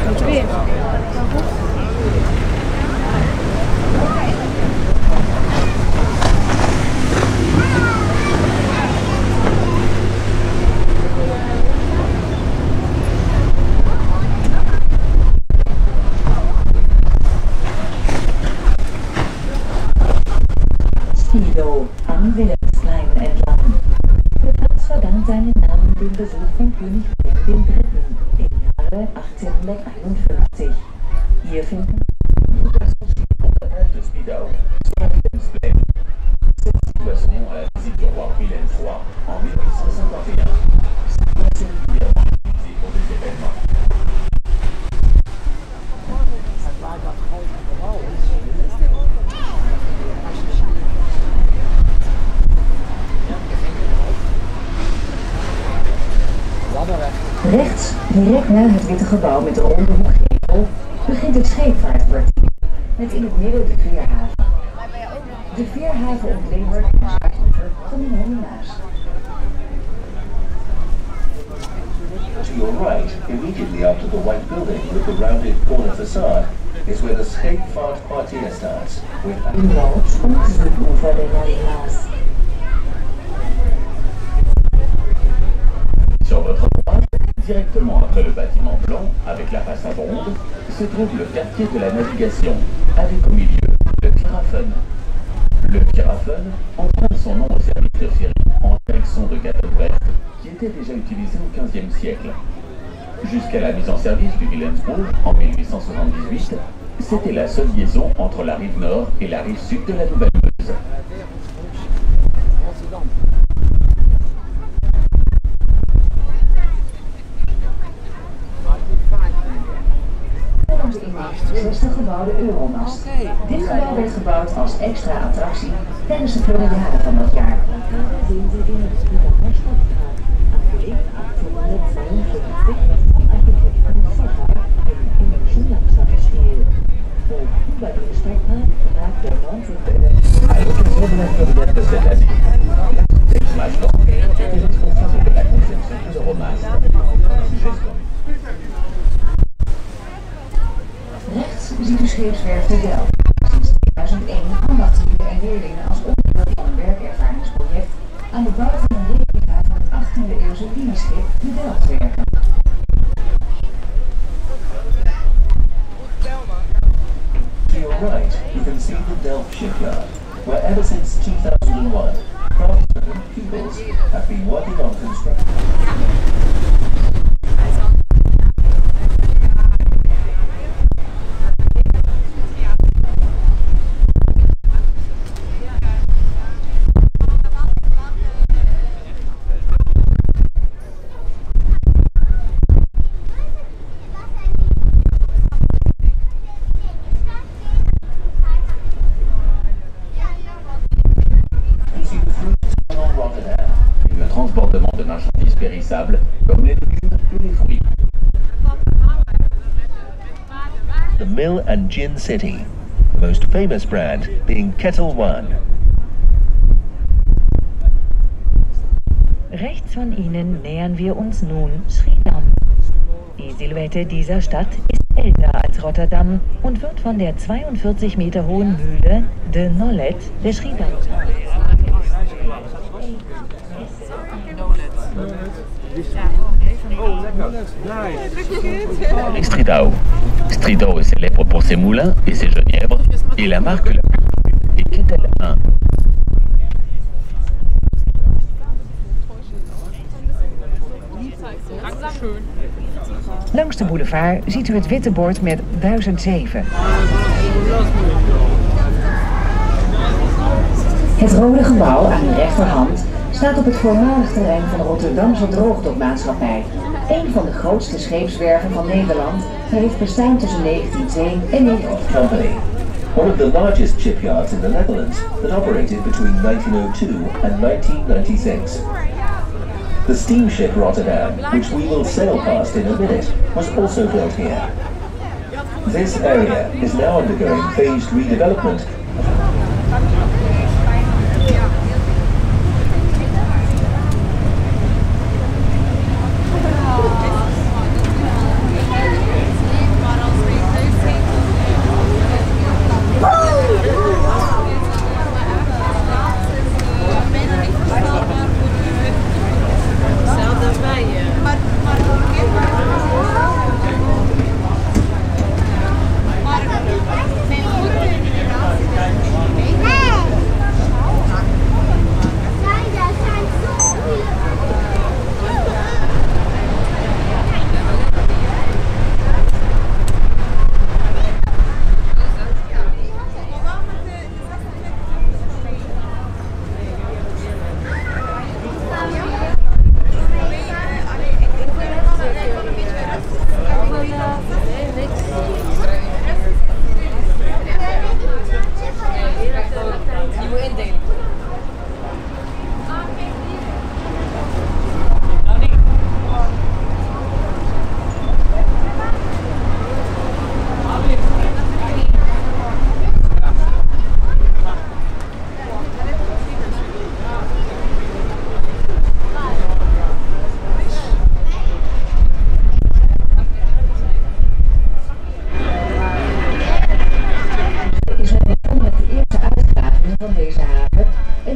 Moet weer. Speedo am Wilhelmsplein entlang. Der Platz verdankt seinen Namen dem Besuch von König Wilhelm III. Im Jahre 1851. Hier finden de Speedo sur la Wilhelmsplein. Cette situation à la visite du roi Wilhelm III en 1851. C'est régulièrement utilisé pour des événements. rechts, direct na het witte gebouw met de ronde hoekgevel, begint het scheepvaartkwartier met in het midden de veerhaven. De veerhaven ontlevert en zuidoever van de Maas. To your right, immediately after the white building with the rounded corner facade, is where the scheepvaartkwartier starts, with Inloop op de zuidoever de Maas. sur votre droite, directement après le bâtiment blanc, avec la façade ronde, se trouve le quartier de la navigation, avec au milieu le Pirafen. Le Pirafen emprunte son nom au service de ferry en direction de Kattenbrecht, qui était déjà utilisé au XVe siècle. Jusqu'à la mise en service du Wilhelmsburg en 1878, c'était la seule liaison entre la rive nord et la rive sud de la Nouvelle-Meuse. Volgens de in 1960 gebouwde Euromast. Dit gebouw werd gebouwd als extra attractie tijdens de Floriade van dat jaar. Zien Sie in het Stuttgarter Stadtpark, angelegt 1852, Architekt von Zocher im englischen Langsamstil. Ook über den Stadtpark ragt der 19e Eeuw. À l'occasion de la Floriade de cette année, l'architecte Magellan est responsable de la conception de l'Euromast. Rechts ziet u scheepswerf de Delft. Sinds 2001 ambachtslieden en leerlingen als onderdeel van een werkervaringsproject aan de bouw van een replica van het 18e eeuwse linieschip de Delft werken. To your right, you can see the Delft shipyard, where ever since 2001, craftsmen and pupils have been working on construction. Le transbordement de marchandises périssables comme les légumes et les fruits. The Mill and Gin City, the most famous brand being Kettle One. Rechts von Ihnen nähern wir uns nun Schiedam. Die Silhouette dieser Stadt ist älter als Rotterdam und wird von der 42 Meter hohen Mühle de Nollet de Schiedam. Et Stridau. Stridau est célèbre pour ses moulins et ses genièvres, et la marque la plus connue est Kettle 1. Langs de boulevard ziet u het witte bord met 1007. Het rode gebouw aan uw rechterhand staat op het voormalig terrein van de Rotterdamse Droogdokmaatschappij. Een van de grootste scheepswerven van Nederland heeft bestaan tussen 1902 en 1908. One of the largest shipyards in the Netherlands that operated between 1902 and 1996. The steamship Rotterdam, which we will sail past in a minute, was also built here. This area is now undergoing phased redevelopment.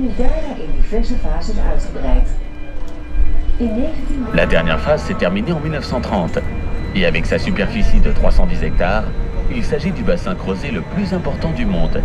is daarna in diverse fases uitgebreid. La dernière phase s'est terminée en 1930 et avec sa superficie de 310 hectares, il s'agit du bassin creusé le plus important du monde.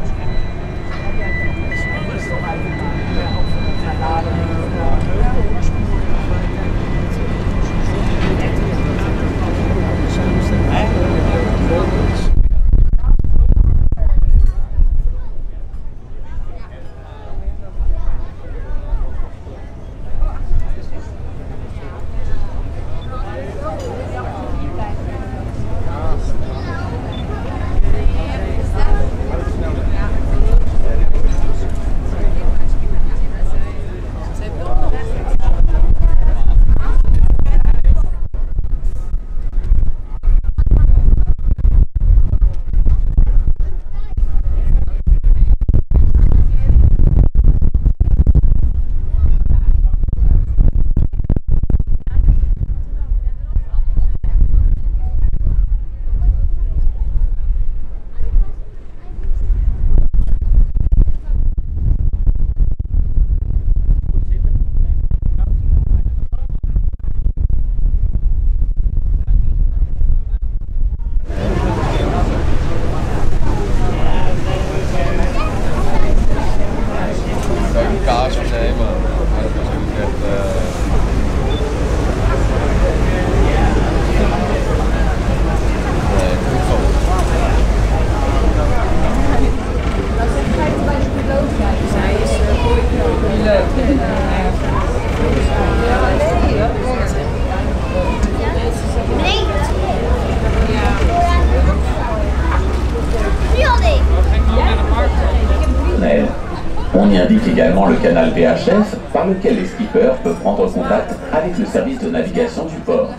On y indique également le canal VHF par lequel les skippers peuvent prendre contact avec le service de navigation du port.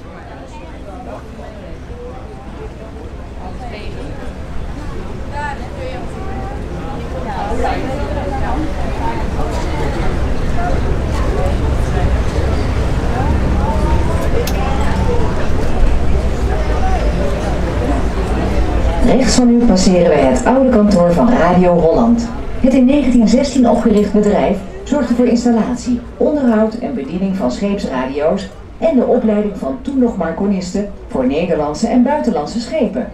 Rechts van u passeren wij het oude kantoor van Radio Holland. Het in 1916 opgericht bedrijf zorgde voor installatie, onderhoud en bediening van scheepsradio's en de opleiding van toen nog marconisten voor Nederlandse en buitenlandse schepen.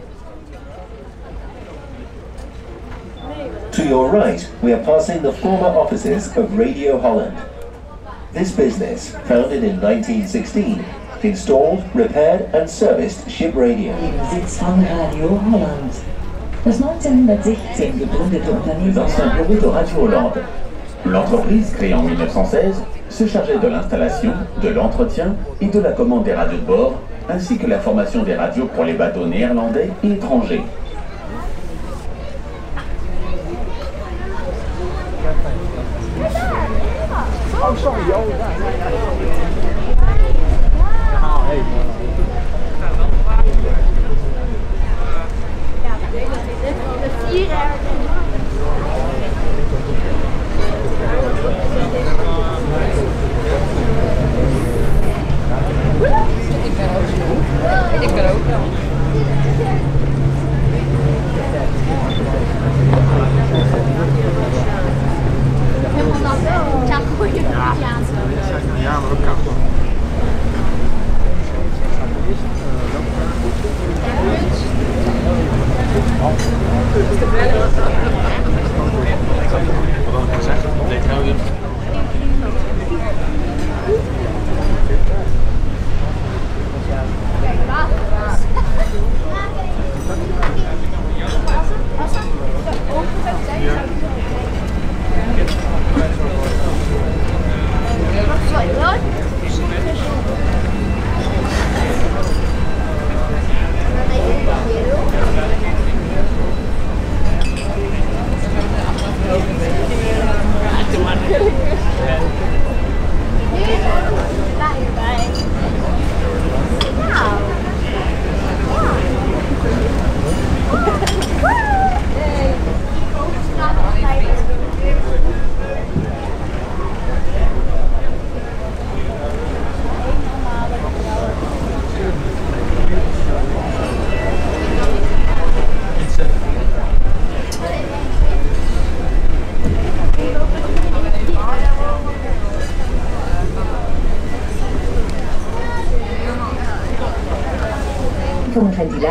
To your right, we are passing the former offices of Radio Holland. This business, founded in 1916, installed, repaired and serviced ship radio. Sitz van Radio Holland. Das 1916 gegründete Unternehmen. Les anciens bureaux de Radio Hollande. L'entreprise, créée en 1916, se chargeait de l'installation, de l'entretien et de la commande des radios de bord, ainsi que la formation des radios pour les bateaux néerlandais et étrangers. Oh, sorry, joh. Ik ben ook wel. Ja, maar ook koud.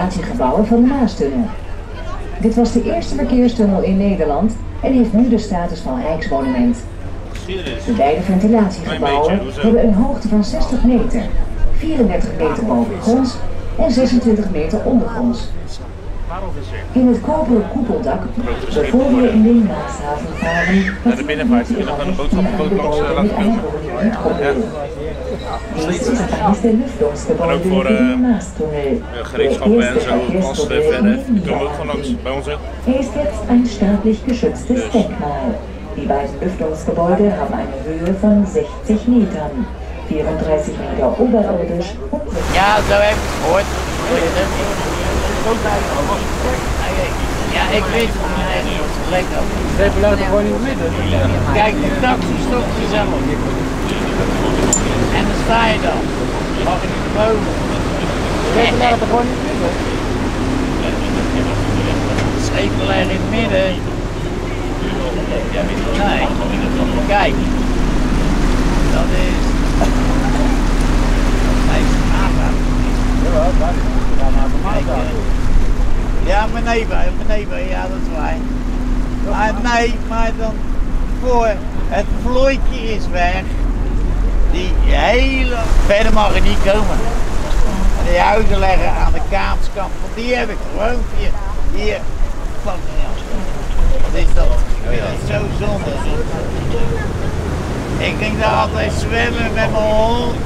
ventilatiegebouwen van de Maastunnel. Dit was de eerste verkeerstunnel in Nederland en heeft nu de status van Rijksmonument. De beide ventilatiegebouwen hebben een hoogte van 60 meter, 34 meter bovengronds en 26 meter ondergronds. In het koperen koepeldak bijvoorbeeld in de Maashaven varen naar de binnenvaart. Ik wil nog een boodschappenboot langs laten komen. En ook voor gereedschappen en zo, als verder. Die komen ook van langs bij ons ook. Ist jetzt ein staatlich geschütztes Denkmal. Die beiden Lüftungsgebäude haben eine Höhe von 60 Metern, 34 Meter oberirdisch und 60 Ja, zo heb ik het gehoord. Ja, ik weet het niet. Ze laten gewoon in het midden. Kijk, de taxi stopt gezellig. En dan sta je dan. Mag je niet boven. Ze laten gewoon in het midden. Schepelaar in het midden. Nee. Kijk. Dat is... Ja, beneden, ja, dat is waar. Maar nee, maar dan voor het vlooitje is weg. Die hele... Verder mag je niet komen. En die huizen leggen aan de Kaapskant, want die heb ik gewoon hier. Wat is dat? Ik vind het zo zonde. Ik ging daar altijd zwemmen met mijn hond.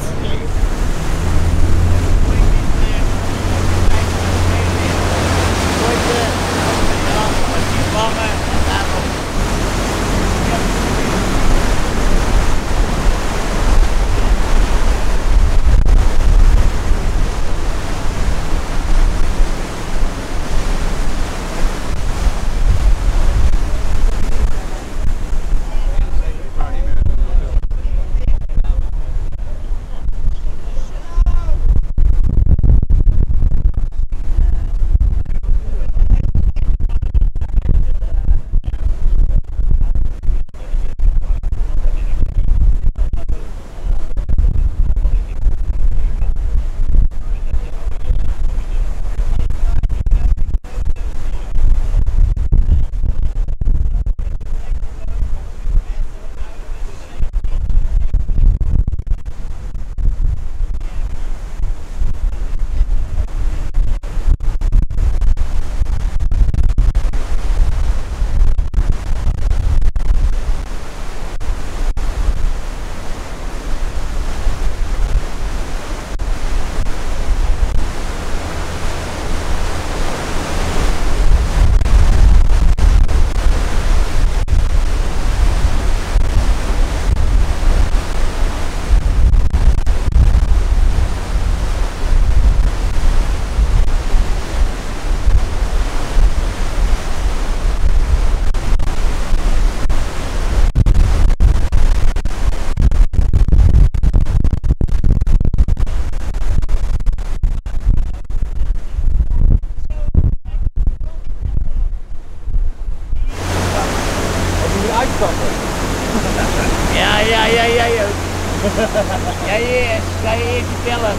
Ja, eerst. Ga je eerst vertellen.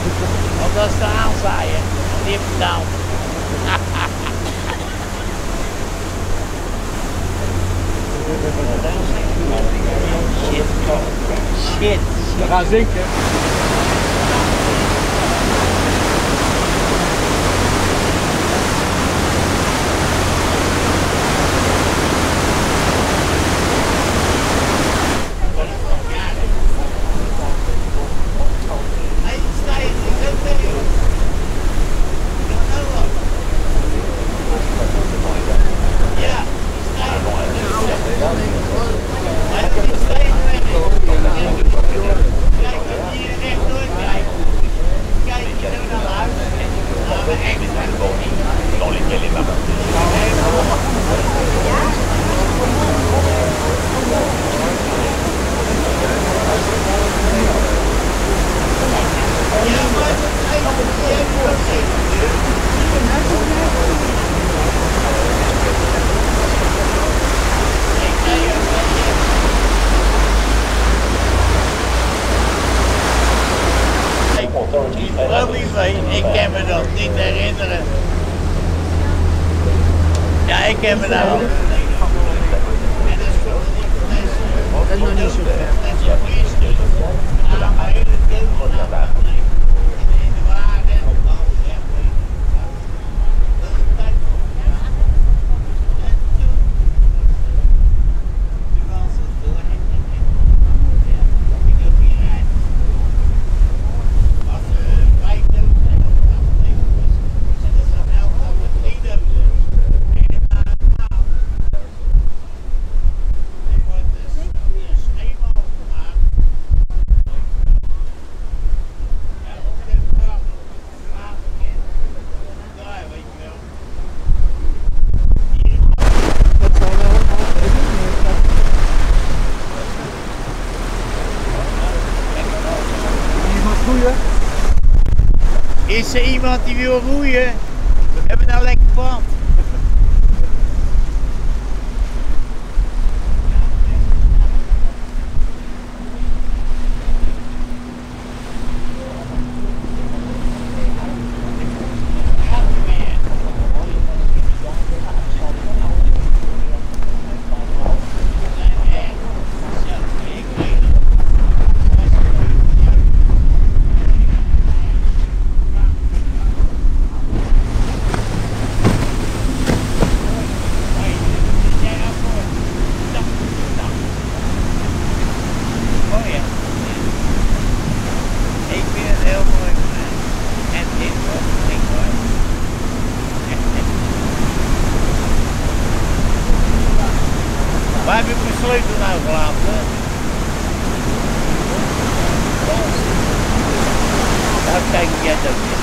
Want dat is de aanzaaien. Die heeft betaald. Shit. We gaan zinken. Ik kan me dat niet herinneren. ik heb het nou. Dat is nog niet zo ver. Is er iemand die wil roeien? We hebben nou lekker pand. Waar heb ik mijn sleutel nou gelaten? Daar kijk jij dat.